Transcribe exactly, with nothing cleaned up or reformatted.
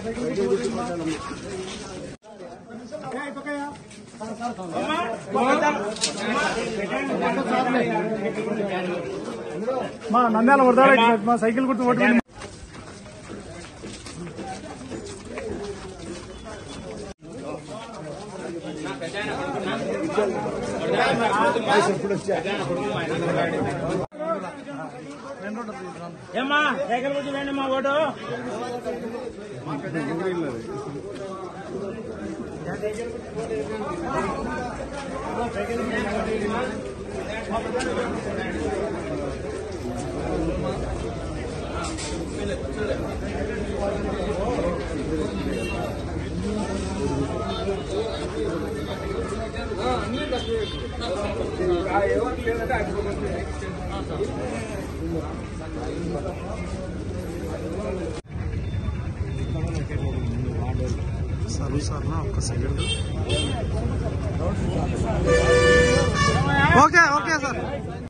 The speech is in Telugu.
మా నంద్యాల వరదాడు మా సైకిల్ గుర్తు ఓటు ఏమ్మా సైకిల్ గుర్తు వేయండి మా ఓటు. సరే సార్ ఒక్క సెకండ్. Okay okay sir.